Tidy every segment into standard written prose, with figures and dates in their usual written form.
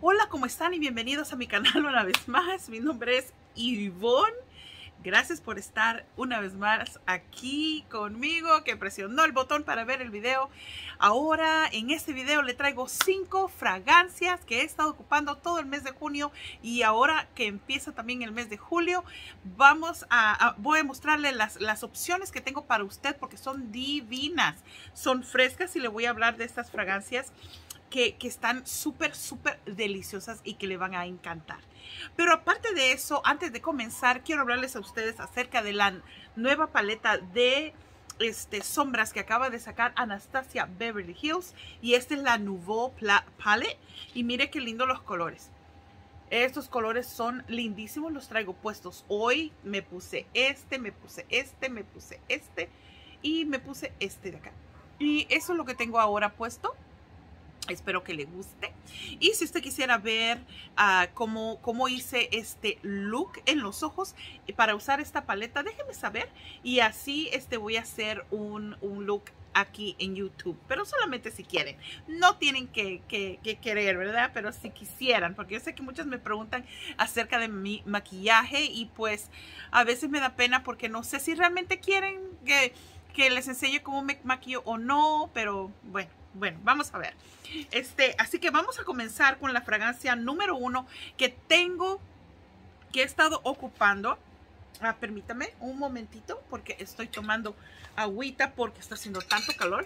Hola, ¿cómo están? Y bienvenidos a mi canal una vez más. Mi nombre es Ivonne. Gracias por estar una vez más aquí conmigo, que presionó el botón para ver el video. Ahora en este video le traigo 5 fragancias que he estado ocupando todo el mes de junio y ahora que empieza también el mes de julio, voy a mostrarle las opciones que tengo para usted porque son divinas, son frescas y le voy a hablar de estas fragancias que están súper deliciosas y que le van a encantar. Pero aparte de eso, antes de comenzar, quiero hablarles a ustedes acerca de la nueva paleta de sombras que acaba de sacar Anastasia Beverly Hills. Y esta es la Nouveau Palette. Y mire qué lindo los colores. Estos colores son lindísimos, los traigo puestos hoy. Me puse me puse me puse y me puse de acá. Y eso es lo que tengo ahora puesto. Espero que le guste. Y si usted quisiera ver cómo hice este look en los ojos para usar esta paleta, déjeme saber. Y así voy a hacer un look aquí en YouTube. Pero solamente si quieren. No tienen que querer, ¿verdad? Pero si quisieran. Porque yo sé que muchos me preguntan acerca de mi maquillaje. Y pues a veces me da pena porque no sé si realmente quieren que les enseñe cómo me maquillo o no. Pero bueno, vamos a ver. Así que vamos a comenzar con la fragancia número 1 que he estado ocupando. Permítame un momentito porque estoy tomando agüita porque está haciendo tanto calor.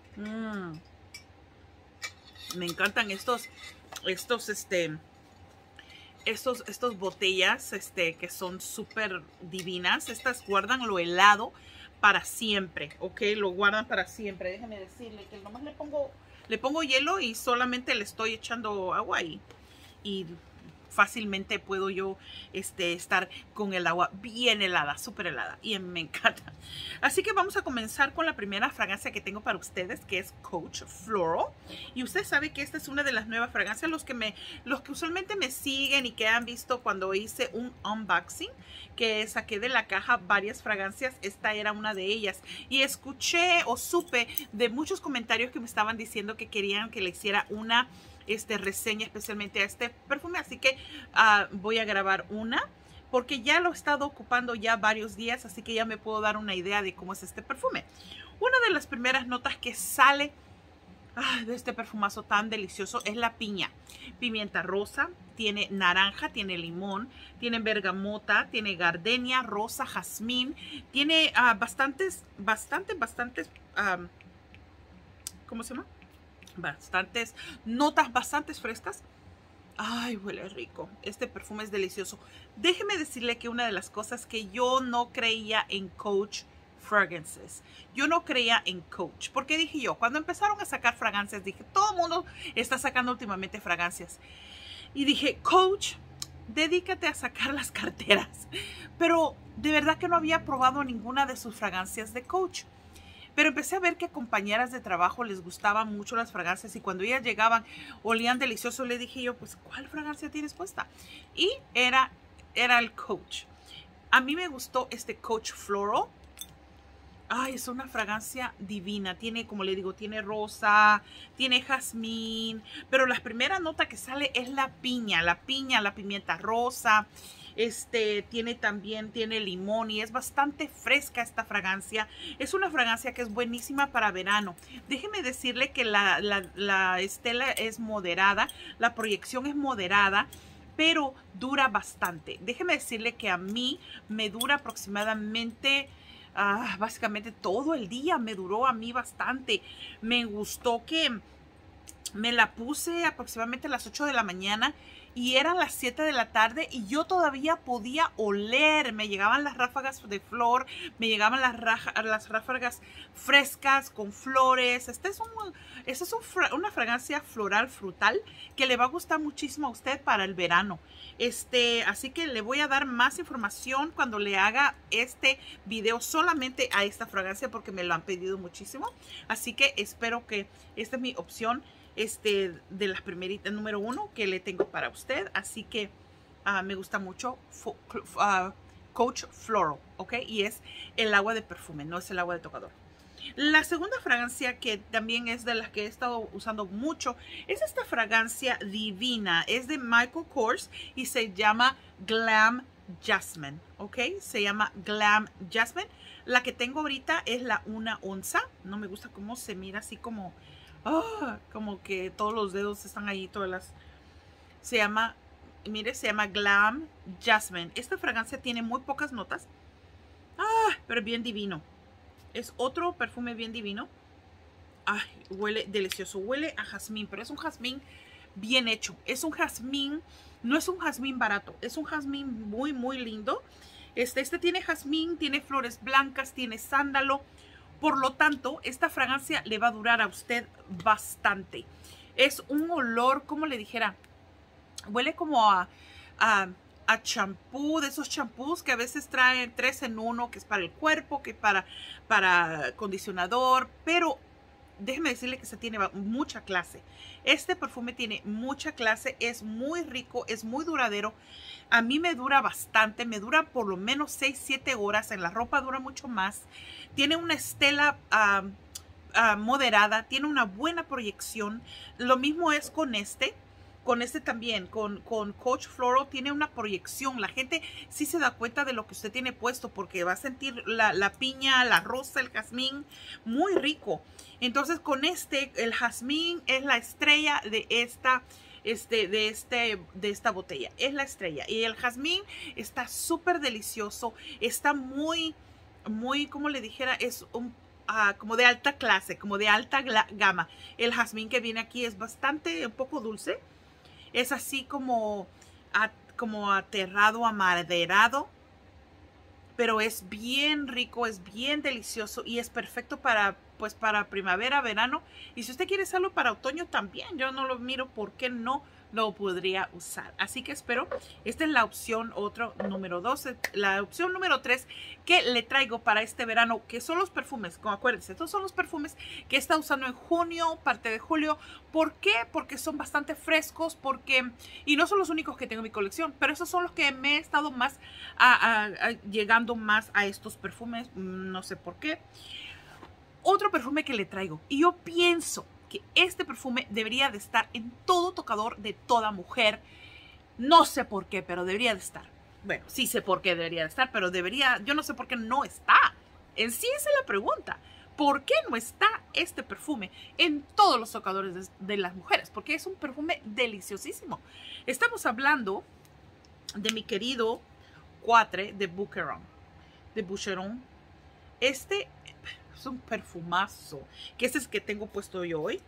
Me encantan estos botellas que son súper divinas. Estas guardan lo helado para siempre, ok, lo guardan para siempre. Déjenme decirle que nomás le pongo hielo y solamente le estoy echando agua ahí. Y fácilmente puedo yo estar con el agua bien helada, súper helada. Y me encanta. Así que vamos a comenzar con la primera fragancia que tengo para ustedes, que es Coach Floral. Y usted sabe que esta es una de las nuevas fragancias. Los que usualmente me siguen y que han visto cuando hice un unboxing, que saqué de la caja varias fragancias, esta era una de ellas. Y escuché o supe de muchos comentarios que me estaban diciendo que querían que le hiciera una reseña especialmente a este perfume, así que voy a grabar una porque ya lo he estado ocupando ya varios días, así que ya me puedo dar una idea de cómo es este perfume. Una de las primeras notas que sale de este perfumazo tan delicioso es la piña, pimienta rosa, tiene naranja, tiene limón, tiene bergamota, tiene gardenia, rosa, jazmín, tiene bastantes, ¿cómo se llama? Bastantes notas bastante frescas. Ay, huele rico. Este perfume es delicioso. Déjeme decirle que una de las cosas que yo no creía en Coach Fragrances, yo no creía en Coach, porque dije yo, cuando empezaron a sacar fragancias, dije, todo el mundo está sacando últimamente fragancias, y dije, Coach, dedícate a sacar las carteras. Pero de verdad que no había probado ninguna de sus fragancias de Coach. Pero empecé a ver que a compañeras de trabajo les gustaban mucho las fragancias y cuando ellas llegaban olían delicioso. Le dije yo, pues, ¿cuál fragancia tienes puesta? Y era el Coach. A mí me gustó este Coach Floral. Ay, es una fragancia divina. Tiene, como le digo, tiene rosa, tiene jazmín. Pero la primera nota que sale es la piña, la pimienta rosa. Tiene limón y es bastante fresca esta fragancia. Es una fragancia que es buenísima para verano. Déjeme decirle que la estela es moderada, la proyección es moderada, pero dura bastante. Déjeme decirle que a mí me dura aproximadamente, básicamente todo el día me duró a mí bastante. Me gustó que me la puse aproximadamente a las 8 de la mañana y eran las 7 de la tarde y yo todavía podía oler. Me llegaban las ráfagas de flor, me llegaban las ráfagas frescas con flores. Esta es una fragancia floral frutal que le va a gustar muchísimo a usted para el verano. Así que le voy a dar más información cuando le haga este video solamente a esta fragancia porque me lo han pedido muchísimo. Así que espero que esta es mi opción de las primeritas número 1 que le tengo para usted. Así que me gusta mucho Coach Floral, ok, y es el agua de perfume, no es el agua de tocador. La segunda fragancia, que también es de las que he estado usando mucho, es esta fragancia divina. Es de Michael Kors y se llama Glam Jasmine, ¿ok? Se llama Glam Jasmine. La que tengo ahorita es la 1 onza. No me gusta cómo se mira así como... como que todos los dedos están ahí, todas las... Se llama... Mire, se llama Glam Jasmine. Esta fragancia tiene muy pocas notas. Pero bien divino. Es otro perfume bien divino. Ay, huele delicioso. Huele a jazmín, pero es un jazmín bien hecho. Es un jazmín, no es un jazmín barato. Es un jazmín muy, muy lindo. Este tiene jazmín, tiene flores blancas, tiene sándalo. Por lo tanto, esta fragancia le va a durar a usted bastante. Es un olor, como le dijera, huele como a champú, de esos champús que a veces traen 3 en 1, que es para el cuerpo, que para acondicionador, pero déjeme decirle que se tiene mucha clase. Este perfume tiene mucha clase, es muy rico, es muy duradero. A mí me dura bastante, me dura por lo menos 6-7 horas, en la ropa dura mucho más. Tiene una estela moderada, tiene una buena proyección. Lo mismo es con este. Con este también, con Coach Floral, tiene una proyección. La gente sí se da cuenta de lo que usted tiene puesto porque va a sentir la piña, la rosa, el jazmín, muy rico. Entonces con el jazmín es la estrella de esta botella. Es la estrella. Y el jazmín está súper delicioso. Está muy, muy, como le dijera, es como de alta clase, como de alta gama. El jazmín que viene aquí es un poco dulce. Es así como aterrado, amaderado, pero es bien rico, es bien delicioso y es perfecto para primavera, verano. Y si usted quiere usarlo para otoño también, yo no lo miro por qué no lo podría usar. Así que espero, esta es la opción número 2, la opción número 3 que le traigo para este verano, que son los perfumes, como acuérdense, estos son los perfumes que he estado usando en junio, parte de julio. ¿Por qué? Porque son bastante frescos, y no son los únicos que tengo en mi colección, pero esos son los que me he estado más llegando más a estos perfumes, no sé por qué. Otro perfume que le traigo, y yo pienso que este perfume debería de estar en todo tocador de toda mujer. No sé por qué, pero debería de estar. Bueno, sí sé por qué debería de estar, pero yo no sé por qué no está. En sí esa es la pregunta. ¿Por qué no está este perfume en todos los tocadores de las mujeres? Porque es un perfume deliciosísimo. Estamos hablando de mi querido Quatre de Boucheron. Este es un perfumazo, que este es el que tengo puesto yo hoy.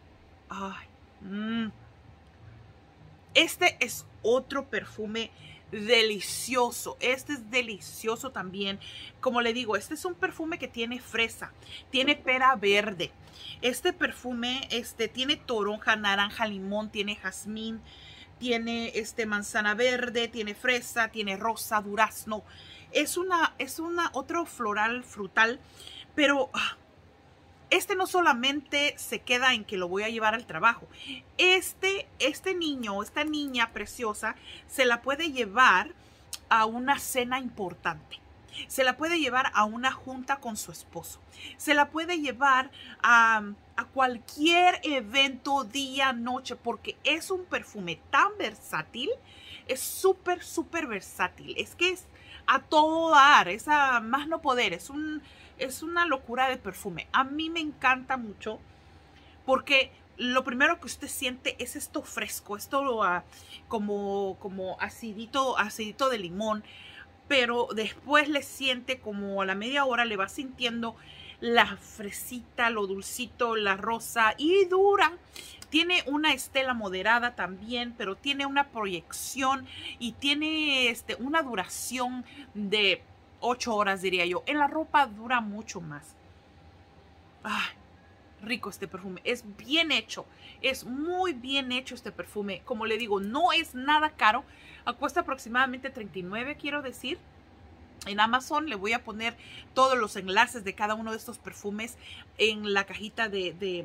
Este es otro perfume delicioso. Este es delicioso también. Como le digo, este es un perfume que tiene fresa, tiene pera verde. Este perfume tiene toronja, naranja, limón, tiene jazmín, tiene manzana verde, tiene fresa, tiene rosa, durazno. Es otro floral, frutal, pero este no solamente se queda en que lo voy a llevar al trabajo. Este niño, esta niña preciosa, se la puede llevar a una cena importante. Se la puede llevar a una junta con su esposo. Se la puede llevar a cualquier evento, día, noche, porque es un perfume tan versátil. Es súper, súper versátil. Es que es a todo dar, es a más no poder. Es una locura de perfume. A mí me encanta mucho porque lo primero que usted siente es esto fresco, esto como acidito de limón, pero después le siente como a la media hora le va sintiendo la fresita, lo dulcito, la rosa y dura. Tiene una estela moderada también, pero tiene una proyección y tiene una duración de 8 horas, diría yo. En la ropa dura mucho más. Ay, rico este perfume. Es bien hecho. Es muy bien hecho este perfume. Como le digo, no es nada caro. Cuesta aproximadamente $39, quiero decir. En Amazon le voy a poner todos los enlaces de cada uno de estos perfumes en la cajita de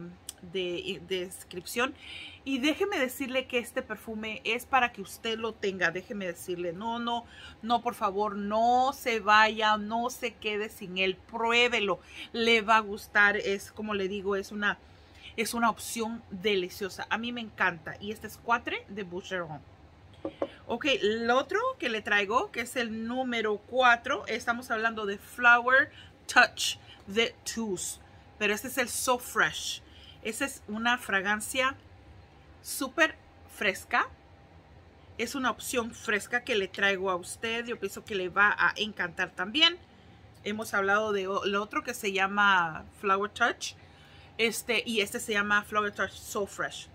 de descripción. Y déjeme decirle que este perfume es para que usted lo tenga. Déjeme decirle, no, por favor, no se vaya, no se quede sin él. Pruébelo, le va a gustar. Es como le digo, es una opción deliciosa. A mí me encanta. Y este es 4 de Boucheron. Ok, el otro que le traigo, que es el número 4, estamos hablando de Flower Touch de Tous. Pero este es el So Fresh. Esa es una fragancia súper fresca. Es una opción fresca que le traigo a usted. Yo pienso que le va a encantar también. Hemos hablado de lo otro que se llama Flower Touch. Y este se llama Flower Touch So Fresh.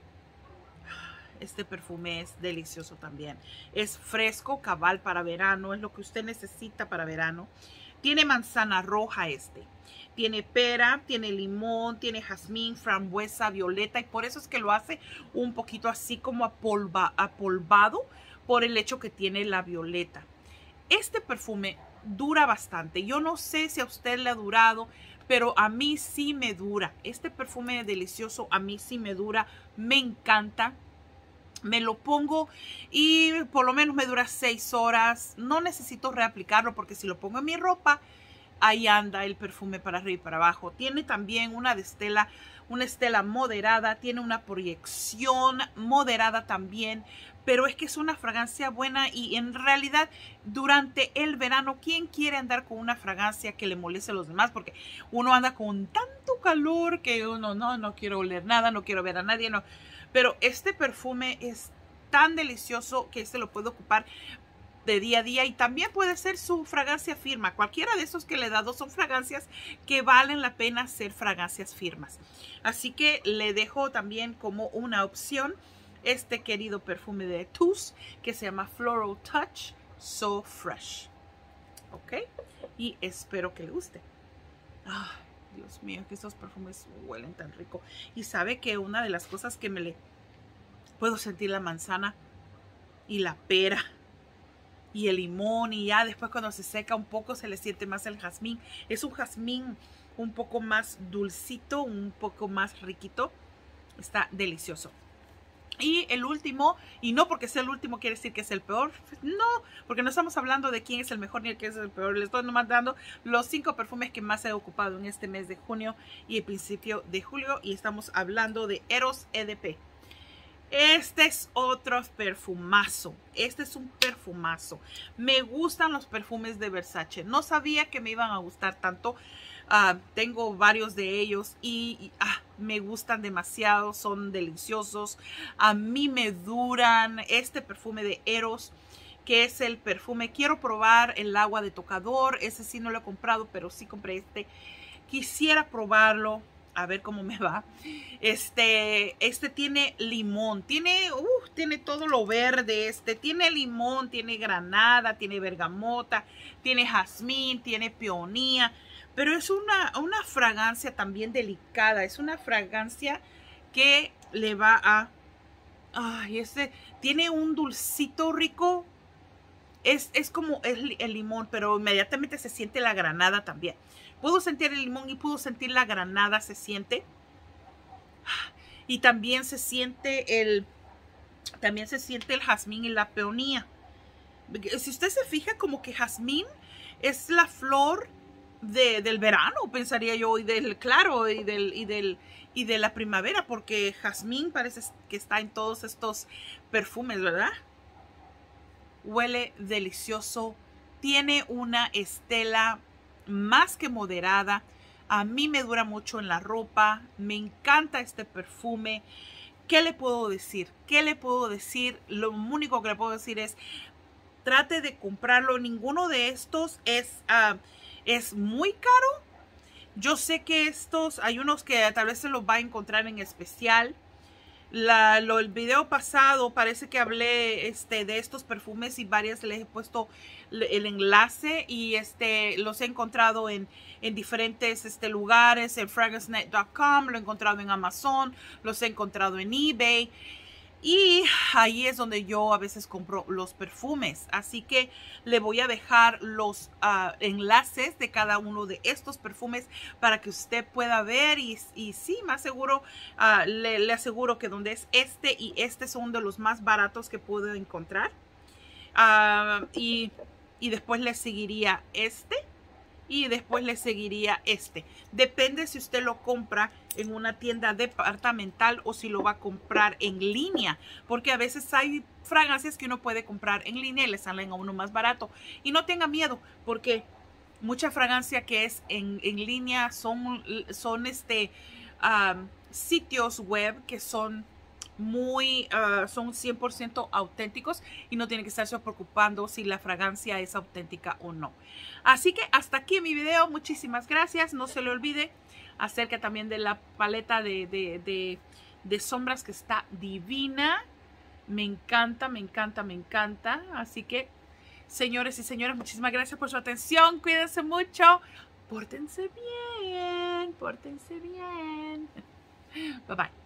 Este perfume es delicioso también. Es fresco, cabal para verano. Es lo que usted necesita para verano. Tiene manzana roja Tiene pera, tiene limón, tiene jazmín, frambuesa, violeta. Y por eso es que lo hace un poquito así como apolvado por el hecho que tiene la violeta. Este perfume dura bastante. Yo no sé si a usted le ha durado, pero a mí sí me dura. Este perfume es delicioso, a mí sí me dura. Me encanta. Me lo pongo y por lo menos me dura 6 horas. No necesito reaplicarlo porque si lo pongo en mi ropa, ahí anda el perfume para arriba y para abajo. Tiene también una estela moderada. Tiene una proyección moderada también. Pero es que es una fragancia buena y en realidad durante el verano, ¿quién quiere andar con una fragancia que le moleste a los demás? Porque uno anda con tanto calor que uno no quiero oler nada, no quiero ver a nadie, no. Pero este perfume es tan delicioso que lo puede ocupar de día a día y también puede ser su fragancia firma. Cualquiera de esos que le he dado son fragancias que valen la pena ser fragancias firmas. Así que le dejo también como una opción este querido perfume de Tous que se llama Floral Touch So Fresh. Ok, y espero que le guste. Dios mío, que estos perfumes huelen tan rico. Y sabe que una de las cosas que puedo sentir la manzana y la pera y el limón, y ya después cuando se seca un poco se le siente más el jazmín. Es un jazmín un poco más dulcito, un poco más riquito. Está delicioso. Y el último, y no porque sea el último quiere decir que es el peor, no, porque no estamos hablando de quién es el mejor ni el que es el peor. Les estoy nomás dando los 5 perfumes que más he ocupado en este mes de junio y el principio de julio, y estamos hablando de Eros EDP. Este es otro perfumazo. Este es un perfumazo. Me gustan los perfumes de Versace. No sabía que me iban a gustar tanto. Tengo varios de ellos y me gustan demasiado. Son deliciosos. A mí me duran. Este perfume de Eros, que es el perfume. Quiero probar el agua de tocador. Ese sí no lo he comprado, pero sí compré este. Quisiera probarlo. A ver cómo me va. Este tiene limón. Tiene todo lo verde. Tiene limón, tiene granada, tiene bergamota, tiene jazmín, tiene peonía. Pero es una fragancia también delicada. Es una fragancia que le va a... tiene un dulcito rico. Es como el limón, pero inmediatamente se siente la granada también. Puedo sentir el limón y puedo sentir la granada, se siente. Y también se siente el jazmín y la peonía. Si usted se fija, como que jazmín es la flor del verano, pensaría yo, y del claro, y de la primavera, porque jazmín parece que está en todos estos perfumes, ¿verdad? Huele delicioso. Tiene una estela más que moderada. A mí me dura mucho en la ropa. Me encanta este perfume. ¿Qué le puedo decir? ¿Qué le puedo decir? Lo único que le puedo decir es trate de comprarlo. Ninguno de estos es muy caro. Yo sé que hay unos que tal vez se los va a encontrar en especial. El video pasado parece que hablé de estos perfumes y varias les he puesto el enlace y los he encontrado en diferentes lugares, en fragrancenet.com, lo he encontrado en Amazon, los he encontrado en eBay. Y ahí es donde yo a veces compro los perfumes. Así que le voy a dejar los enlaces de cada uno de estos perfumes para que usted pueda ver. Y sí, más seguro, le aseguro que donde es este y este son de los más baratos que puedo encontrar. Y después le seguiría este. Y después le seguiría este. Depende si usted lo compra en una tienda departamental o si lo va a comprar en línea. Porque a veces hay fragancias que uno puede comprar en línea y le salen a uno más barato. Y no tenga miedo, porque mucha fragancia que es en línea son sitios web que son son 100% auténticos y no tiene que estarse preocupando si la fragancia es auténtica o no. Así que hasta aquí mi video. Muchísimas gracias. No se le olvide acerca también de la paleta de sombras, que está divina. Me encanta, me encanta, me encanta. Así que, señores y señoras, muchísimas gracias por su atención. Cuídense mucho. Pórtense bien. Pórtense bien. Bye bye.